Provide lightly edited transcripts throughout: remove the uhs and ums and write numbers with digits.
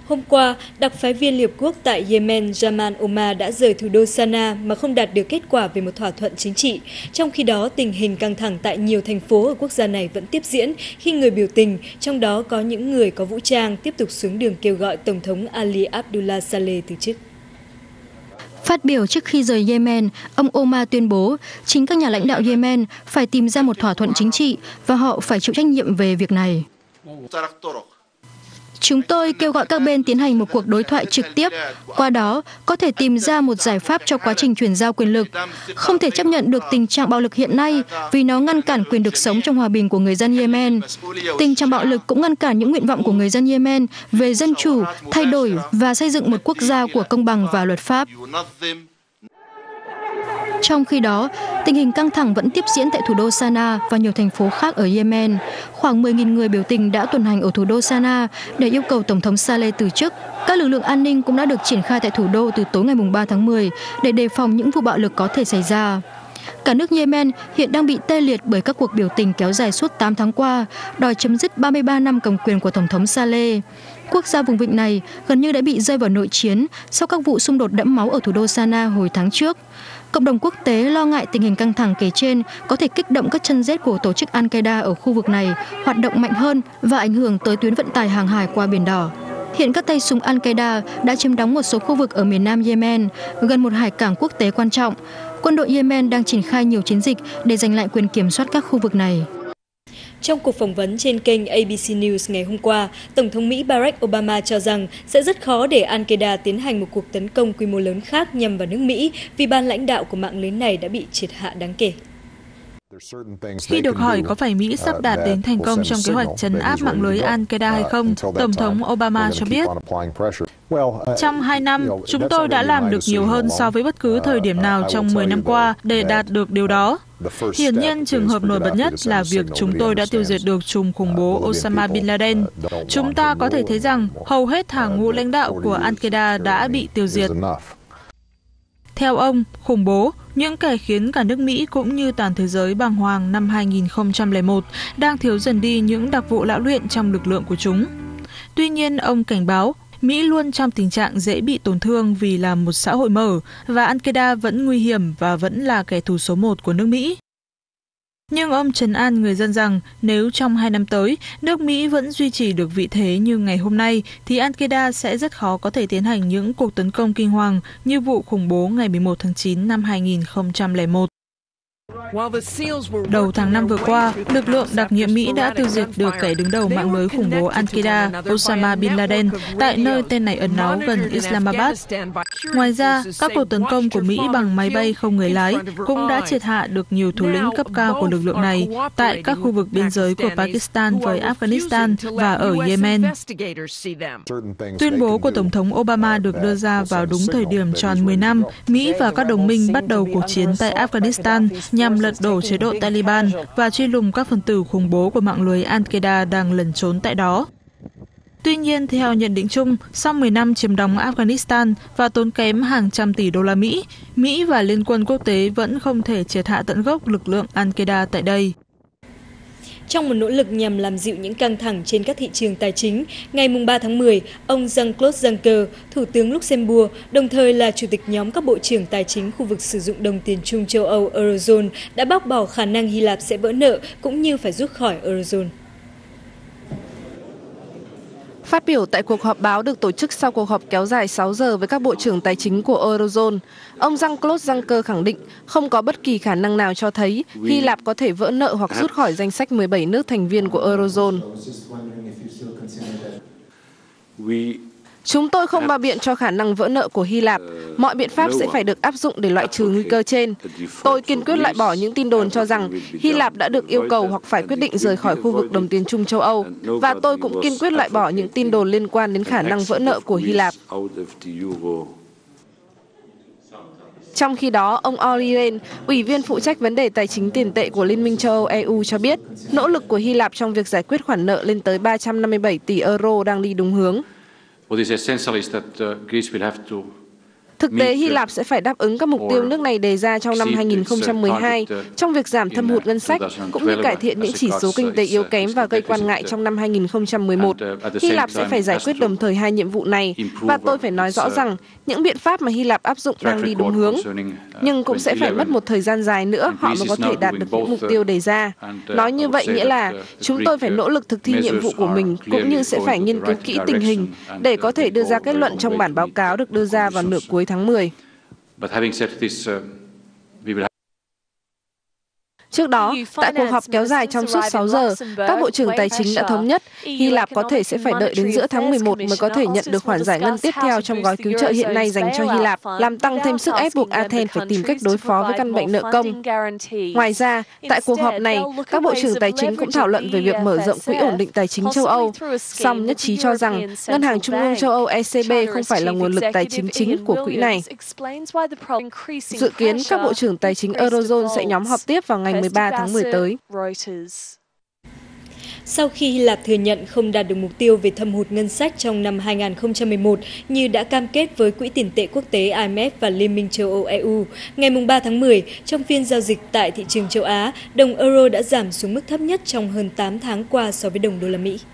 Hôm qua, đặc phái viên Liên Hợp Quốc tại Yemen Jamal Omar đã rời thủ đô Sanaa mà không đạt được kết quả về một thỏa thuận chính trị. Trong khi đó, tình hình căng thẳng tại nhiều thành phố ở quốc gia này vẫn tiếp diễn khi người biểu tình, trong đó có những người có vũ trang, tiếp tục xuống đường kêu gọi Tổng thống Ali Abdullah Saleh từ chức. Phát biểu trước khi rời Yemen, ông Omar tuyên bố chính các nhà lãnh đạo Yemen phải tìm ra một thỏa thuận chính trị và họ phải chịu trách nhiệm về việc này. Chúng tôi kêu gọi các bên tiến hành một cuộc đối thoại trực tiếp, qua đó có thể tìm ra một giải pháp cho quá trình chuyển giao quyền lực. Không thể chấp nhận được tình trạng bạo lực hiện nay vì nó ngăn cản quyền được sống trong hòa bình của người dân Yemen. Tình trạng bạo lực cũng ngăn cản những nguyện vọng của người dân Yemen về dân chủ, thay đổi và xây dựng một quốc gia của công bằng và luật pháp. Trong khi đó, tình hình căng thẳng vẫn tiếp diễn tại thủ đô Sanaa và nhiều thành phố khác ở Yemen. Khoảng 10.000 người biểu tình đã tuần hành ở thủ đô Sanaa để yêu cầu Tổng thống Saleh từ chức. Các lực lượng an ninh cũng đã được triển khai tại thủ đô từ tối ngày 3 tháng 10 để đề phòng những vụ bạo lực có thể xảy ra. Cả nước Yemen hiện đang bị tê liệt bởi các cuộc biểu tình kéo dài suốt 8 tháng qua, đòi chấm dứt 33 năm cầm quyền của Tổng thống Saleh. Quốc gia vùng vịnh này gần như đã bị rơi vào nội chiến sau các vụ xung đột đẫm máu ở thủ đô Sanaa hồi tháng trước. Cộng đồng quốc tế lo ngại tình hình căng thẳng kể trên có thể kích động các chân rết của tổ chức Al-Qaeda ở khu vực này hoạt động mạnh hơn và ảnh hưởng tới tuyến vận tải hàng hải qua Biển Đỏ. Hiện các tay súng Al-Qaeda đã chiếm đóng một số khu vực ở miền nam Yemen, gần một hải cảng quốc tế quan trọng. Quân đội Yemen đang triển khai nhiều chiến dịch để giành lại quyền kiểm soát các khu vực này. Trong cuộc phỏng vấn trên kênh ABC News ngày hôm qua, Tổng thống Mỹ Barack Obama cho rằng sẽ rất khó để Al-Qaeda tiến hành một cuộc tấn công quy mô lớn khác nhằm vào nước Mỹ vì ban lãnh đạo của mạng lưới này đã bị triệt hạ đáng kể. Khi được hỏi có phải Mỹ sắp đạt đến thành công trong kế hoạch trấn áp mạng lưới Al-Qaeda hay không, Tổng thống Obama cho biết, trong 2 năm, chúng tôi đã làm được nhiều hơn so với bất cứ thời điểm nào trong 10 năm qua để đạt được điều đó. Hiển nhiên, trường hợp nổi bật nhất là việc chúng tôi đã tiêu diệt được trùm khủng bố Osama Bin Laden. Chúng ta có thể thấy rằng hầu hết hàng ngũ lãnh đạo của Al-Qaeda đã bị tiêu diệt. Theo ông, khủng bố, những kẻ khiến cả nước Mỹ cũng như toàn thế giới bàng hoàng năm 2001 đang thiếu dần đi những đặc vụ lão luyện trong lực lượng của chúng. Tuy nhiên, ông cảnh báo, Mỹ luôn trong tình trạng dễ bị tổn thương vì là một xã hội mở và Al-Qaeda vẫn nguy hiểm và vẫn là kẻ thù số 1 của nước Mỹ. Nhưng ông trấn an người dân rằng nếu trong 2 năm tới, nước Mỹ vẫn duy trì được vị thế như ngày hôm nay, thì Al-Qaeda sẽ rất khó có thể tiến hành những cuộc tấn công kinh hoàng như vụ khủng bố ngày 11 tháng 9 năm 2001. Đầu tháng 5 vừa qua, lực lượng đặc nhiệm Mỹ đã tiêu diệt được kẻ đứng đầu mạng lưới khủng bố Al-Qaeda Osama Bin Laden tại nơi tên này ẩn náu gần Islamabad. Ngoài ra, các cuộc tấn công của Mỹ bằng máy bay không người lái cũng đã triệt hạ được nhiều thủ lĩnh cấp cao của lực lượng này tại các khu vực biên giới của Pakistan với Afghanistan và ở Yemen. Tuyên bố của Tổng thống Obama được đưa ra vào đúng thời điểm tròn 10 năm Mỹ và các đồng minh bắt đầu cuộc chiến tại Afghanistan nhằm lật đổ chế độ Taliban và truy lùng các phần tử khủng bố của mạng lưới Al-Qaeda đang lẩn trốn tại đó. Tuy nhiên, theo nhận định chung, sau 10 năm chiếm đóng Afghanistan và tốn kém hàng trăm tỷ đô la Mỹ, Mỹ và liên quân quốc tế vẫn không thể triệt hạ tận gốc lực lượng Al-Qaeda tại đây. Trong một nỗ lực nhằm làm dịu những căng thẳng trên các thị trường tài chính, ngày 3 tháng 10, ông Jean-Claude Juncker, Thủ tướng Luxembourg, đồng thời là Chủ tịch nhóm các bộ trưởng tài chính khu vực sử dụng đồng tiền chung châu Âu Eurozone, đã bác bỏ khả năng Hy Lạp sẽ vỡ nợ cũng như phải rút khỏi Eurozone. Phát biểu tại cuộc họp báo được tổ chức sau cuộc họp kéo dài 6 giờ với các bộ trưởng tài chính của Eurozone, ông Jean-Claude Juncker khẳng định không có bất kỳ khả năng nào cho thấy Hy Lạp có thể vỡ nợ hoặc rút khỏi danh sách 17 nước thành viên của Eurozone. Chúng tôi không bao biện cho khả năng vỡ nợ của Hy Lạp. Mọi biện pháp sẽ phải được áp dụng để loại trừ nguy cơ trên. Tôi kiên quyết loại bỏ những tin đồn cho rằng Hy Lạp đã được yêu cầu hoặc phải quyết định rời khỏi khu vực đồng tiền chung châu Âu. Và tôi cũng kiên quyết loại bỏ những tin đồn liên quan đến khả năng vỡ nợ của Hy Lạp. Trong khi đó, ông Olli Rehn, Ủy viên phụ trách vấn đề tài chính tiền tệ của Liên minh châu Âu EU cho biết, nỗ lực của Hy Lạp trong việc giải quyết khoản nợ lên tới 357 tỷ euro đang đi đúng hướng. Thực tế, Hy Lạp sẽ phải đáp ứng các mục tiêu nước này đề ra trong năm 2012 trong việc giảm thâm hụt ngân sách, cũng như cải thiện những chỉ số kinh tế yếu kém và gây quan ngại trong năm 2011. Hy Lạp sẽ phải giải quyết đồng thời hai nhiệm vụ này, và tôi phải nói rõ rằng những biện pháp mà Hy Lạp áp dụng đang đi đúng hướng. Nhưng cũng sẽ phải mất một thời gian dài nữa họ mới có thể đạt được những mục tiêu đề ra. Nói như vậy nghĩa là chúng tôi phải nỗ lực thực thi nhiệm vụ của mình, cũng như sẽ phải nghiên cứu kỹ tình hình để có thể đưa ra kết luận trong bản báo cáo được đưa ra vào nửa cuối tháng 10. Trước đó, tại cuộc họp kéo dài trong suốt 6 giờ, các bộ trưởng tài chính đã thống nhất Hy Lạp có thể sẽ phải đợi đến giữa tháng 11 mới có thể nhận được khoản giải ngân tiếp theo trong gói cứu trợ hiện nay dành cho Hy Lạp, làm tăng thêm sức ép buộc Athens phải tìm cách đối phó với căn bệnh nợ công. Ngoài ra, tại cuộc họp này, các bộ trưởng tài chính cũng thảo luận về việc mở rộng quỹ ổn định tài chính châu Âu, song nhất trí cho rằng Ngân hàng Trung ương châu Âu ECB không phải là nguồn lực tài chính chính của quỹ này. Dự kiến các bộ trưởng tài chính Eurozone sẽ nhóm họp tiếp vào ngày 13 tháng 10 tới. Sau khi Hy Lạp thừa nhận không đạt được mục tiêu về thâm hụt ngân sách trong năm 2011 như đã cam kết với Quỹ tiền tệ quốc tế IMF và Liên minh châu Âu EU, ngày 3 tháng 10, trong phiên giao dịch tại thị trường châu Á, đồng euro đã giảm xuống mức thấp nhất trong hơn 8 tháng qua so với đồng đô la Mỹ.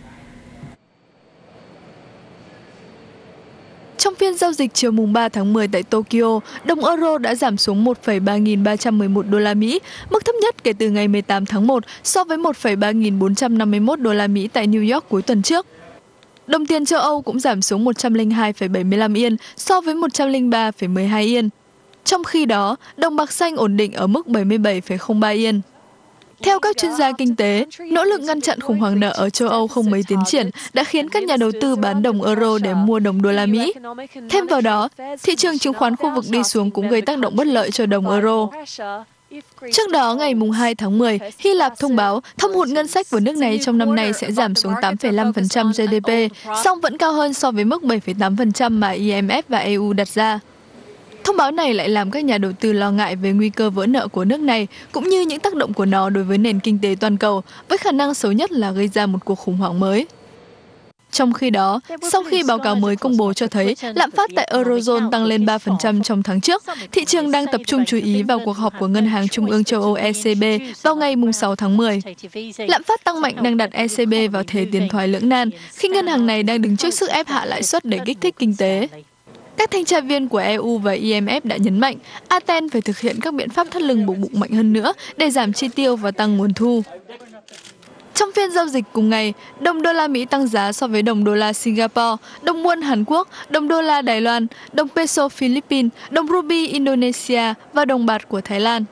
Trong phiên giao dịch chiều 3 tháng 10 tại Tokyo, đồng euro đã giảm xuống 1,3.311 đô la Mỹ, mức thấp nhất kể từ ngày 18 tháng 1 so với 1,3.451 đô la Mỹ tại New York cuối tuần trước. Đồng tiền châu Âu cũng giảm xuống 102,75 yên so với 103,12 yên. Trong khi đó, đồng bạc xanh ổn định ở mức 77,03 yên. Theo các chuyên gia kinh tế, nỗ lực ngăn chặn khủng hoảng nợ ở châu Âu không mấy tiến triển đã khiến các nhà đầu tư bán đồng euro để mua đồng đô la Mỹ. Thêm vào đó, thị trường chứng khoán khu vực đi xuống cũng gây tác động bất lợi cho đồng euro. Trước đó, ngày 2 tháng 10, Hy Lạp thông báo thâm hụt ngân sách của nước này trong năm nay sẽ giảm xuống 8,5% GDP, song vẫn cao hơn so với mức 7,8% mà IMF và EU đặt ra. Thông báo này lại làm các nhà đầu tư lo ngại về nguy cơ vỡ nợ của nước này, cũng như những tác động của nó đối với nền kinh tế toàn cầu, với khả năng xấu nhất là gây ra một cuộc khủng hoảng mới. Trong khi đó, sau khi báo cáo mới công bố cho thấy lạm phát tại Eurozone tăng lên 3% trong tháng trước, thị trường đang tập trung chú ý vào cuộc họp của Ngân hàng Trung ương châu Âu ECB vào ngày 6 tháng 10. Lạm phát tăng mạnh đang đặt ECB vào thế tiến thoái lưỡng nan, khi ngân hàng này đang đứng trước sức ép hạ lãi suất để kích thích kinh tế. Các thanh tra viên của EU và IMF đã nhấn mạnh Athens phải thực hiện các biện pháp thắt lưng buộc bụng mạnh hơn nữa để giảm chi tiêu và tăng nguồn thu. Trong phiên giao dịch cùng ngày, đồng đô la Mỹ tăng giá so với đồng đô la Singapore, đồng won Hàn Quốc, đồng đô la Đài Loan, đồng peso Philippines, đồng ruby Indonesia và đồng bạt của Thái Lan.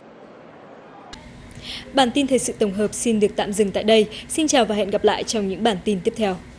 Bản tin thời sự tổng hợp xin được tạm dừng tại đây. Xin chào và hẹn gặp lại trong những bản tin tiếp theo.